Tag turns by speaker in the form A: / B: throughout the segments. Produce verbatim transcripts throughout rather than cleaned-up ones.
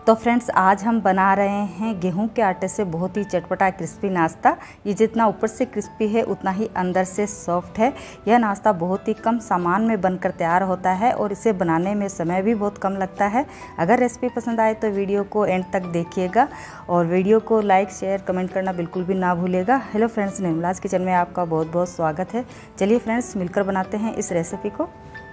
A: तो फ्रेंड्स, आज हम बना रहे हैं गेहूं के आटे से बहुत ही चटपटा क्रिस्पी नाश्ता। ये जितना ऊपर से क्रिस्पी है उतना ही अंदर से सॉफ्ट है। यह नाश्ता बहुत ही कम सामान में बनकर तैयार होता है और इसे बनाने में समय भी बहुत कम लगता है। अगर रेसिपी पसंद आए तो वीडियो को एंड तक देखिएगा और वीडियो को लाइक शेयर कमेंट करना बिल्कुल भी ना भूलिएगा। हेलो फ्रेंड्स, निर्मलाज किचन में आपका बहुत बहुत स्वागत है। चलिए फ्रेंड्स, मिलकर बनाते हैं इस रेसिपी को।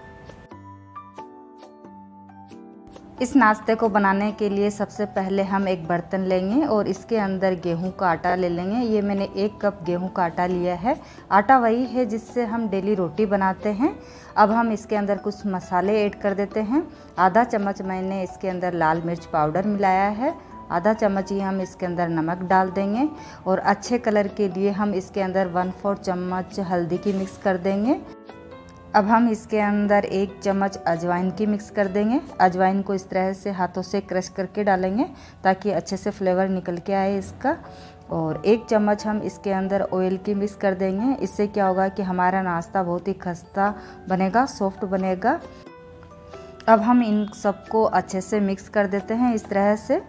A: इस नाश्ते को बनाने के लिए सबसे पहले हम एक बर्तन लेंगे और इसके अंदर गेहूं का आटा ले लेंगे। ये मैंने एक कप गेहूं का आटा लिया है। आटा वही है जिससे हम डेली रोटी बनाते हैं। अब हम इसके अंदर कुछ मसाले ऐड कर देते हैं। आधा चम्मच मैंने इसके अंदर लाल मिर्च पाउडर मिलाया है। आधा चम्मच ही हम इसके अंदर नमक डाल देंगे और अच्छे कलर के लिए हम इसके अंदर वन फोर्थ चम्मच हल्दी की मिक्स कर देंगे। अब हम इसके अंदर एक चम्मच अजवाइन की मिक्स कर देंगे। अजवाइन को इस तरह से हाथों से क्रश करके डालेंगे ताकि अच्छे से फ्लेवर निकल के आए इसका। और एक चम्मच हम इसके अंदर ऑयल की मिक्स कर देंगे। इससे क्या होगा कि हमारा नाश्ता बहुत ही खस्ता बनेगा, सॉफ्ट बनेगा। अब हम इन सबको अच्छे से मिक्स कर देते हैं इस तरह से।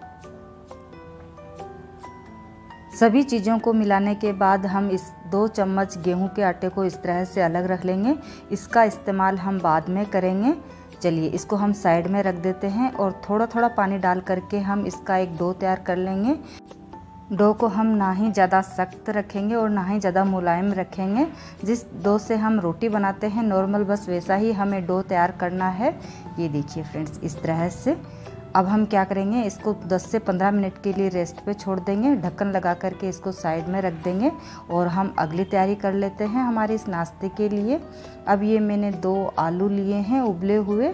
A: सभी चीज़ों को मिलाने के बाद हम इस दो चम्मच गेहूं के आटे को इस तरह से अलग रख लेंगे। इसका इस्तेमाल हम बाद में करेंगे। चलिए इसको हम साइड में रख देते हैं और थोड़ा थोड़ा पानी डाल करके हम इसका एक डो तैयार कर लेंगे। डो को हम ना ही ज़्यादा सख्त रखेंगे और ना ही ज़्यादा मुलायम रखेंगे। जिस डो से हम रोटी बनाते हैं नॉर्मल, बस वैसा ही हमें डो तैयार करना है। ये देखिए फ्रेंड्स, इस तरह से। अब हम क्या करेंगे, इसको दस से पंद्रह मिनट के लिए रेस्ट पे छोड़ देंगे। ढक्कन लगा करके इसको साइड में रख देंगे और हम अगली तैयारी कर लेते हैं हमारे इस नाश्ते के लिए। अब ये मैंने दो आलू लिए हैं उबले हुए।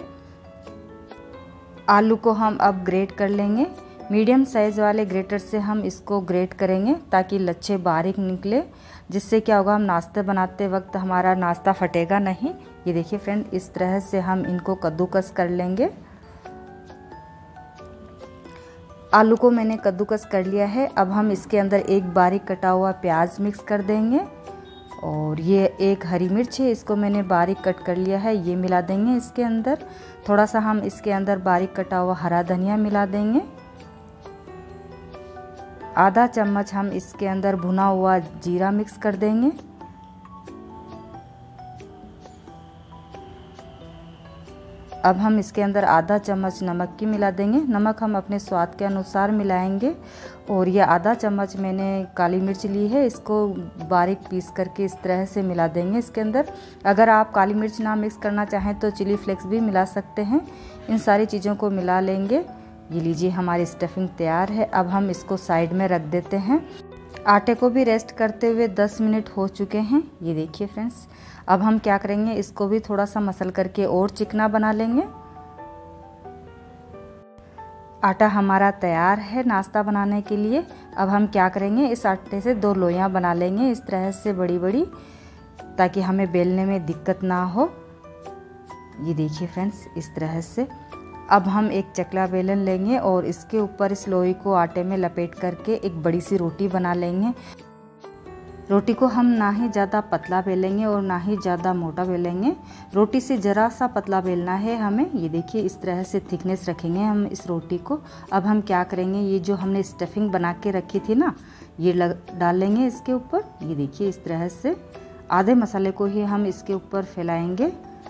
A: आलू को हम अब ग्रेट कर लेंगे। मीडियम साइज़ वाले ग्रेटर से हम इसको ग्रेट करेंगे ताकि लच्छे बारीक निकले। जिससे क्या होगा, हम नाश्ते बनाते वक्त हमारा नाश्ता फटेगा नहीं। ये देखिए फ्रेंड, इस तरह से हम इनको कद्दूकस कर लेंगे। आलू को मैंने कद्दूकस कर लिया है। अब हम इसके अंदर एक बारीक कटा हुआ प्याज मिक्स कर देंगे और ये एक हरी मिर्च है, इसको मैंने बारीक कट कर लिया है, ये मिला देंगे इसके अंदर। थोड़ा सा हम इसके अंदर बारीक कटा हुआ हरा धनिया मिला देंगे। आधा चम्मच हम इसके अंदर भुना हुआ जीरा मिक्स कर देंगे। अब हम इसके अंदर आधा चम्मच नमक की मिला देंगे। नमक हम अपने स्वाद के अनुसार मिलाएंगे। और ये आधा चम्मच मैंने काली मिर्च ली है, इसको बारीक पीस करके इस तरह से मिला देंगे इसके अंदर। अगर आप काली मिर्च ना मिक्स करना चाहें तो चिली फ्लेक्स भी मिला सकते हैं। इन सारी चीज़ों को मिला लेंगे। ये लीजिए, हमारी स्टफिंग तैयार है। अब हम इसको साइड में रख देते हैं। आटे को भी रेस्ट करते हुए दस मिनट हो चुके हैं। ये देखिए फ्रेंड्स, अब हम क्या करेंगे, इसको भी थोड़ा सा मसल करके और चिकना बना लेंगे। आटा हमारा तैयार है नाश्ता बनाने के लिए। अब हम क्या करेंगे, इस आटे से दो लोइयां बना लेंगे इस तरह से बड़ी बड़ी, ताकि हमें बेलने में दिक्कत ना हो। ये देखिए फ्रेंड्स, इस तरह से। अब हम एक चकला बेलन लेंगे और इसके ऊपर इस लोई को आटे में लपेट करके एक बड़ी सी रोटी बना लेंगे। रोटी को हम ना ही ज़्यादा पतला बेलेंगे और ना ही ज़्यादा मोटा बेलेंगे। रोटी से ज़रा सा पतला बेलना है हमें। ये देखिए, इस तरह से थिकनेस रखेंगे हम इस रोटी को। अब हम क्या करेंगे, ये जो हमने स्टफिंग बना के रखी थी ना, ये लग डाल लेंगे इसके ऊपर। ये देखिए, इस तरह से आधे मसाले को ही हम इसके ऊपर फैलाएंगे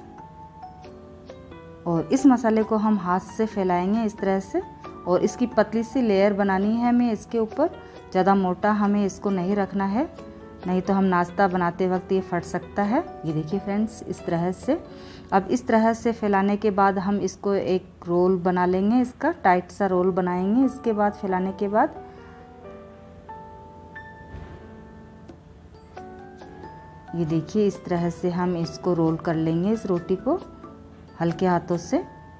A: और इस मसाले को हम हाथ से फैलाएंगे इस तरह से। और इसकी पतली सी लेयर बनानी है हमें इसके ऊपर। ज़्यादा मोटा हमें इसको नहीं रखना है, नहीं तो हम नाश्ता बनाते वक्त ये फट सकता है। ये देखिए फ्रेंड्स, इस तरह से। अब इस तरह से फैलाने के बाद हम इसको एक रोल बना लेंगे। इसका टाइट सा रोल बनाएंगे इसके बाद फैलाने के बाद। ये देखिए, इस तरह से हम इसको रोल कर लेंगे इस रोटी को हल्के हाथों से।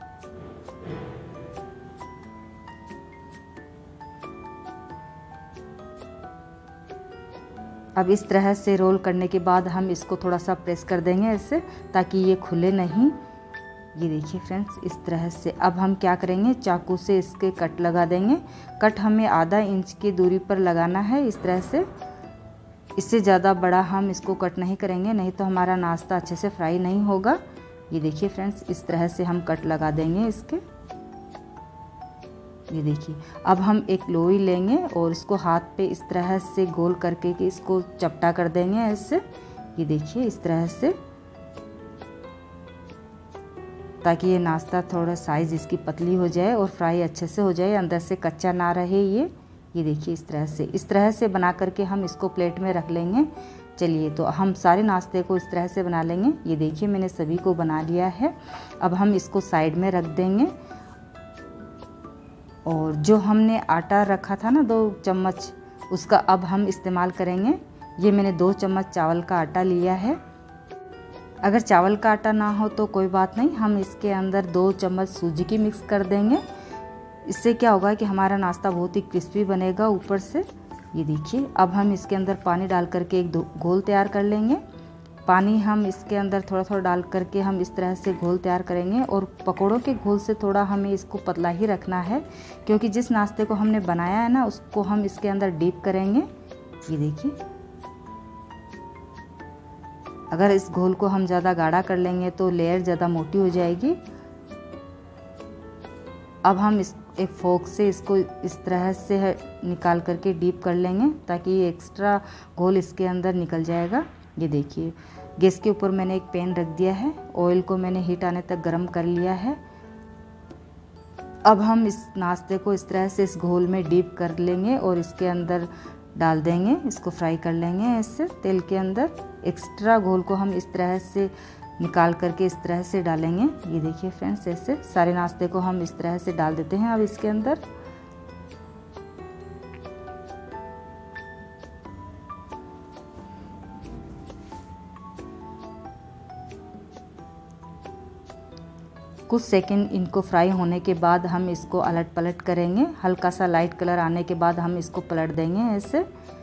A: अब इस तरह से रोल करने के बाद हम इसको थोड़ा सा प्रेस कर देंगे ऐसे, ताकि ये खुले नहीं। ये देखिए फ्रेंड्स, इस तरह से। अब हम क्या करेंगे, चाकू से इसके कट लगा देंगे। कट हमें आधा इंच की दूरी पर लगाना है इस तरह से। इससे ज़्यादा बड़ा हम इसको कट नहीं करेंगे, नहीं तो हमारा नाश्ता अच्छे से फ्राई नहीं होगा। ये देखिए फ्रेंड्स, इस तरह से हम कट लगा देंगे इसके। ये देखिए, अब हम एक लोई लेंगे और इसको हाथ पे इस तरह से गोल करके कि इसको चपटा कर देंगे ऐसे। ये देखिए इस तरह से, ताकि ये नाश्ता थोड़ा साइज़ इसकी पतली हो जाए और फ्राई अच्छे से हो जाए, अंदर से कच्चा ना रहे ये। ये देखिए इस तरह से इस तरह से बना करके हम इसको प्लेट में रख लेंगे। चलिए, तो हम सारे नाश्ते को इस तरह से बना लेंगे। ये देखिए मैंने सभी को बना लिया है। अब हम इसको साइड में रख देंगे। और जो हमने आटा रखा था ना दो चम्मच, उसका अब हम इस्तेमाल करेंगे। ये मैंने दो चम्मच चावल का आटा लिया है। अगर चावल का आटा ना हो तो कोई बात नहीं, हम इसके अंदर दो चम्मच सूजी की मिक्स कर देंगे। इससे क्या होगा कि हमारा नाश्ता बहुत ही क्रिस्पी बनेगा ऊपर से। ये देखिए, अब हम इसके अंदर पानी डाल करके एक घोल तैयार कर लेंगे। पानी हम इसके अंदर थोड़ा थोड़ा डाल करके हम इस तरह से घोल तैयार करेंगे। और पकौड़ों के घोल से थोड़ा हमें इसको पतला ही रखना है, क्योंकि जिस नाश्ते को हमने बनाया है ना उसको हम इसके अंदर डीप करेंगे। ये देखिए, अगर इस घोल को हम ज़्यादा गाढ़ा कर लेंगे तो लेयर ज़्यादा मोटी हो जाएगी। अब हम इस एक फोक से इसको इस तरह से निकाल करके डीप कर लेंगे, ताकि ये एक्स्ट्रा घोल इसके अंदर निकल जाएगा। ये देखिए, गैस के ऊपर मैंने एक पैन रख दिया है। ऑयल को मैंने हीट आने तक गर्म कर लिया है। अब हम इस नाश्ते को इस तरह से इस घोल में डीप कर लेंगे और इसके अंदर डाल देंगे। इसको फ्राई कर लेंगे ऐसे तेल के अंदर। एक्स्ट्रा घोल को हम इस तरह से निकाल करके इस तरह से डालेंगे। ये देखिए फ्रेंड्स, ऐसे सारे नाश्ते को हम इस तरह से डाल देते हैं अब इसके अंदर। कुछ सेकंड इनको फ्राई होने के बाद हम इसको अलट पलट करेंगे। हल्का सा लाइट कलर आने के बाद हम इसको पलट देंगे ऐसे।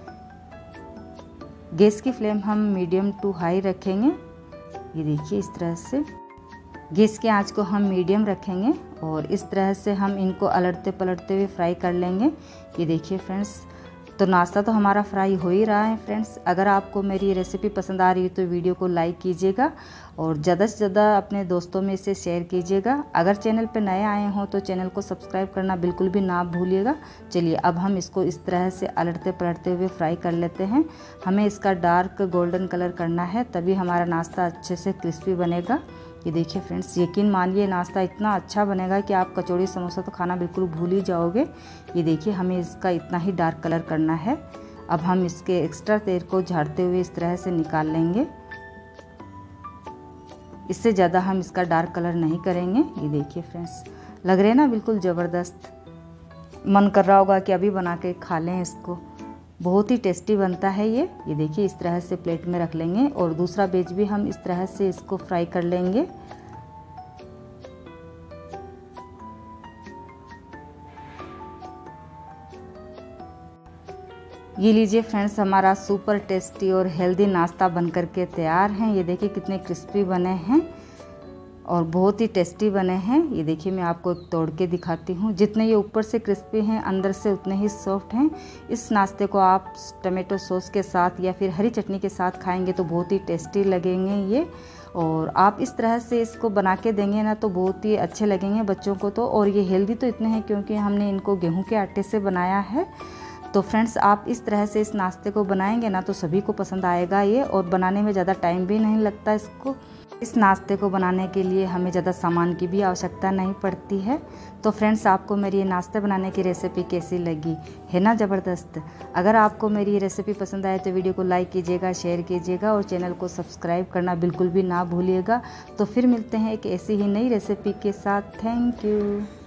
A: गैस की फ्लेम हम मीडियम टू हाई रखेंगे। ये देखिए इस तरह से गैस की आंच को हम मीडियम रखेंगे और इस तरह से हम इनको अलटते पलटते हुए फ्राई कर लेंगे। ये देखिए फ्रेंड्स, तो नाश्ता तो हमारा फ्राई हो ही रहा है फ्रेंड्स। अगर आपको मेरी ये रेसिपी पसंद आ रही है तो वीडियो को लाइक कीजिएगा और ज़्यादा से ज़्यादा अपने दोस्तों में इसे शेयर कीजिएगा। अगर चैनल पर नए आए हों तो चैनल को सब्सक्राइब करना बिल्कुल भी ना भूलिएगा। चलिए, अब हम इसको इस तरह से अलटते पलटते हुए फ्राई कर लेते हैं। हमें इसका डार्क गोल्डन कलर करना है, तभी हमारा नाश्ता अच्छे से क्रिस्पी बनेगा। ये देखिए फ्रेंड्स, यकीन मानिए नाश्ता इतना अच्छा बनेगा कि आप कचौड़ी समोसा तो खाना बिल्कुल भूल ही जाओगे। ये देखिए, हमें इसका इतना ही डार्क कलर करना है। अब हम इसके एक्स्ट्रा तेल को झाड़ते हुए इस तरह से निकाल लेंगे। इससे ज़्यादा हम इसका डार्क कलर नहीं करेंगे। ये देखिए फ्रेंड्स, लग रहे हैं ना बिल्कुल ज़बरदस्त। मन कर रहा होगा कि अभी बना के खा लें इसको। बहुत ही टेस्टी बनता है ये। ये देखिए, इस तरह से प्लेट में रख लेंगे और दूसरा बेच भी हम इस तरह से इसको फ्राई कर लेंगे। ये लीजिए फ्रेंड्स, हमारा सुपर टेस्टी और हेल्दी नाश्ता बनकर के तैयार हैं। ये देखिए कितने क्रिस्पी बने हैं और बहुत ही टेस्टी बने हैं। ये देखिए, मैं आपको एक तोड़ के दिखाती हूँ। जितने ये ऊपर से क्रिस्पी हैं, अंदर से उतने ही सॉफ्ट हैं। इस नाश्ते को आप टमाटो सॉस के साथ या फिर हरी चटनी के साथ खाएंगे तो बहुत ही टेस्टी लगेंगे ये। और आप इस तरह से इसको बना के देंगे ना तो बहुत ही अच्छे लगेंगे बच्चों को तो। और ये हेल्दी तो इतने हैं क्योंकि हमने इनको गेहूँ के आटे से बनाया है। तो फ्रेंड्स, आप इस तरह से इस नाश्ते को बनाएंगे ना तो सभी को पसंद आएगा ये। और बनाने में ज़्यादा टाइम भी नहीं लगता इसको। इस नाश्ते को बनाने के लिए हमें ज़्यादा सामान की भी आवश्यकता नहीं पड़ती है। तो फ्रेंड्स, आपको मेरी ये नाश्ते बनाने की रेसिपी कैसी लगी, है ना ज़बरदस्त। अगर आपको मेरी ये रेसिपी पसंद आए तो वीडियो को लाइक कीजिएगा, शेयर कीजिएगा और चैनल को सब्सक्राइब करना बिल्कुल भी ना भूलिएगा। तो फिर मिलते हैं एक ऐसी ही नई रेसिपी के साथ। Thank you.